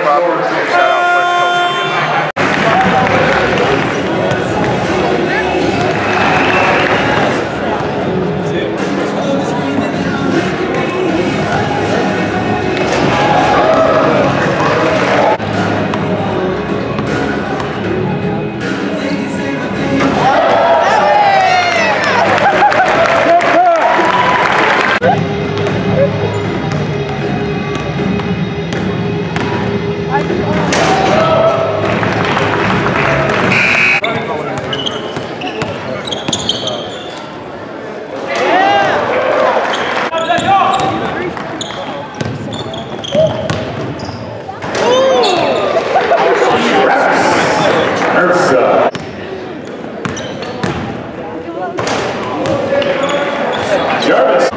Jarvis.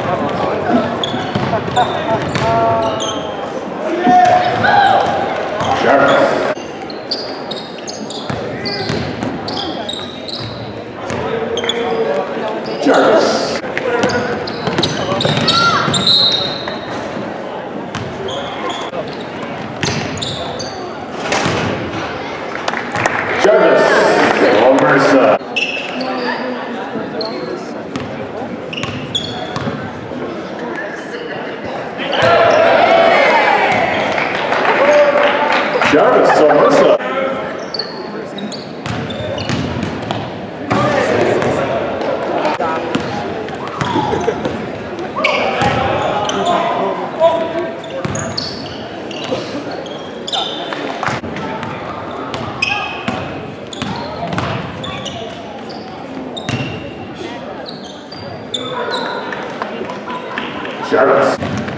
Jarvis. Jarvis. Omersa. Jarvis Omersa. Jarvis.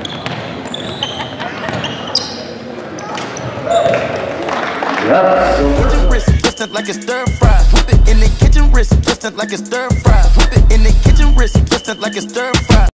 Kitchen wrist, twisted like it's stir fry. Whip it in the kitchen wrist, twisted like it's stir fry. Whip it in the kitchen wrist, twisted like it's stir fry.